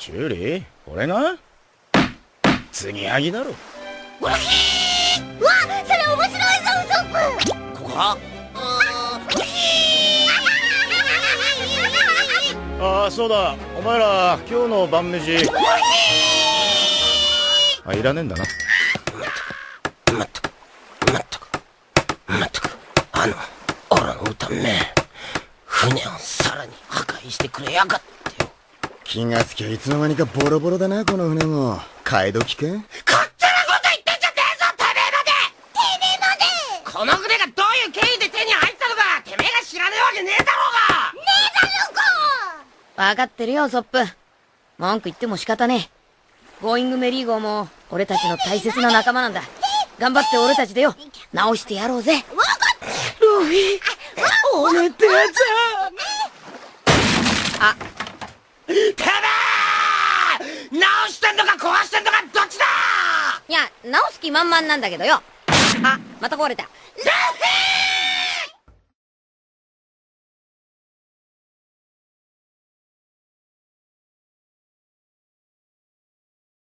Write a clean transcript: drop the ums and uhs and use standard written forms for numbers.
修理俺が継ぎはぎだろ。 うわ、それ面白いぞウソップ。 ここはああ、そうだ、お前ら今日の晩飯いらねえんだな。 まったくオラの歌め、船をさらに破壊してくれやがってよ。 気がつきゃいつの間にかボロボロだな、この船も。買い時か。 勝手なこと言ってんじゃねえぞ、てめえまで。この船がどういう経緯で手に入ったのか、てめえが知らねえわけねえだろうが。 わかってるよ、ソップ。文句言っても仕方ねえ。ゴーイングメリー号も俺たちの大切な仲間なんだ。頑張って俺たちでよ、直してやろうぜ。 わかった。 ルフィ、俺ってやつあ、 てめえ直してんのか壊してんのかどっちだ。 いや、直す気満々なんだけどよ。あ、また壊れた。 ルフィ